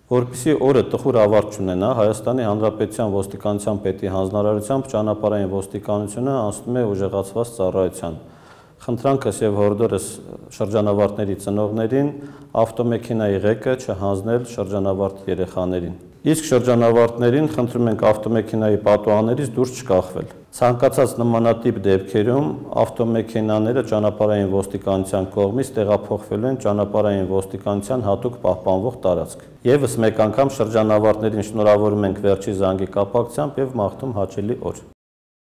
Որպեսզի օրը տխուր ավարտ չունենա, Հայաստանի Հանրապետության ոստիկանության պետի հանձնարարությամբ ճանապարհային ոստիկանությունը անցնում է ուժեղացված ծառայության։ Խնդրանքս եւ հորդորս շրջանավարտների ծնողներին ավտոմեքենայի ղեկը չհանձնել շրջանավարտ երեխաներին։ Իսկ շրջանավարտներին խնդրում ենք ավտոմեքենայի պատուհաններից դուրս չկախվել։ Ցանկացած նմանատիպ դեպքերում ավտոմեքենաները ճանապարհային ոստիկանության կողմից տեղափոխվելու են ճանապարհային ոստիկանության հատուկ պահպանվող տարածք։ Եվս մեկ անգամ շրջանավարտներին շնորհավորում ենք վերջի զանգի կապակցությամբ եւ մաղթում հաճելի օր։